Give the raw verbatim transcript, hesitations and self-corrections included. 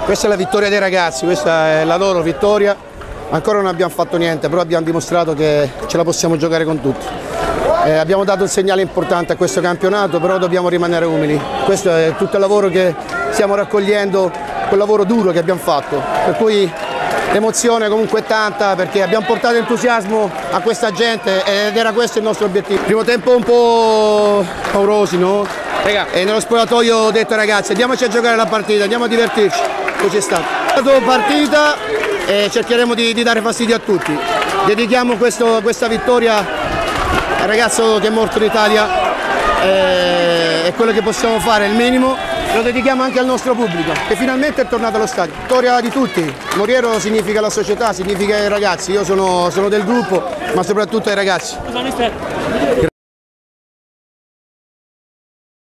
Questa è la vittoria dei ragazzi, questa è la loro vittoria. Ancora non abbiamo fatto niente, però abbiamo dimostrato che ce la possiamo giocare con tutti. Eh, abbiamo dato un segnale importante a questo campionato, però dobbiamo rimanere umili. Questo è tutto il lavoro che stiamo raccogliendo, quel lavoro duro che abbiamo fatto. Per cui l'emozione comunque è tanta, perché abbiamo portato entusiasmo a questa gente ed era questo il nostro obiettivo. Primo tempo un po' paurosi, no? E nello spogliatoio ho detto ai ragazzi, andiamoci a giocare la partita, andiamo a divertirci. Così è stato. Partita e cercheremo di, di dare fastidio a tutti. Dedichiamo questo, questa vittoria al ragazzo che è morto in Italia, e, è quello che possiamo fare, il minimo. Lo dedichiamo anche al nostro pubblico, che finalmente è tornato allo stadio. Vittoria di tutti. Moriero significa la società, significa i ragazzi. Io sono, sono del gruppo, ma soprattutto ai ragazzi.